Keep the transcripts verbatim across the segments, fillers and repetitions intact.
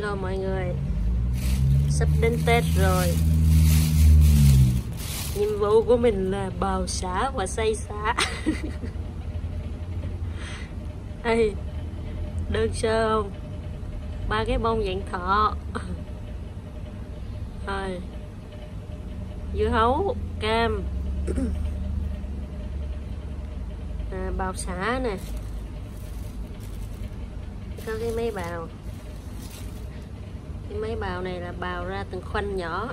Hello mọi người, sắp đến Tết rồi. Nhiệm vụ của mình là bào xả và xay xả. Ê, đơn sơ không? Ba cái bông dạng thọ. Rồi, dưa hấu, cam, à, bào xả nè, có cái máy bào. Cái máy bào này là bào ra từng khoanh nhỏ.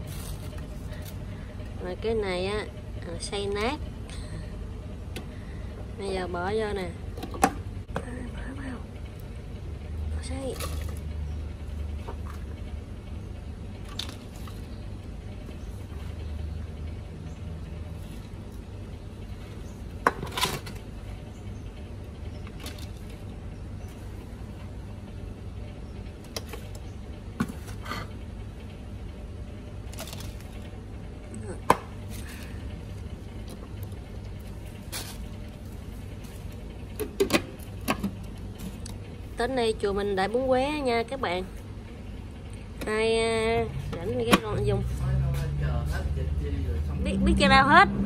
Rồi cái này á xay nát. Bây giờ bỏ vô nè, bỏ vào, xay. Tới đây chùa mình Đại Bún Quế nha các bạn. Ai rảnh cái con dùng biết biết cho đâu hết.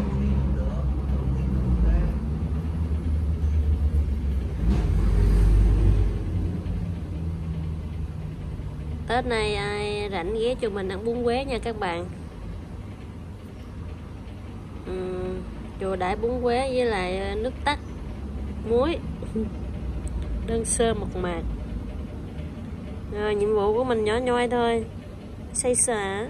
Tết này ai rảnh ghé chùa mình ăn bún quế nha các bạn. uhm, chùa Đại Bún Quế với lại nước tắc muối. Đơn sơ mộc mạc. Rồi, nhiệm vụ của mình nhỏ nhoi thôi, xay xả.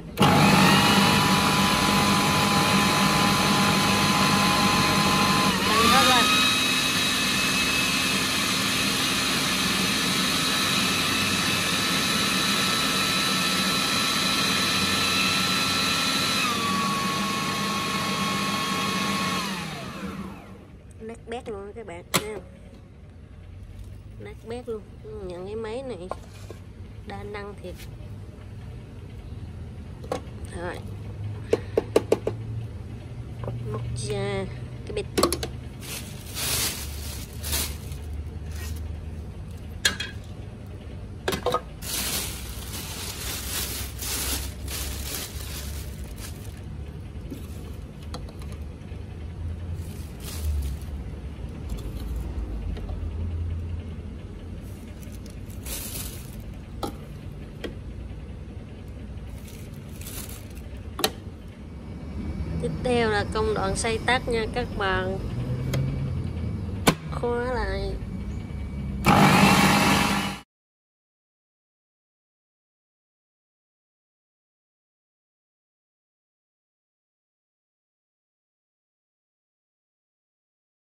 Tăng hết lên. Nát bét luôn các bạn nha. Nát bét luôn. Nhận cái máy này đa năng thiệt. Rồi, móc ra cái bịch. Tiếp theo là công đoạn xay tắt nha các bạn. Khóa lại.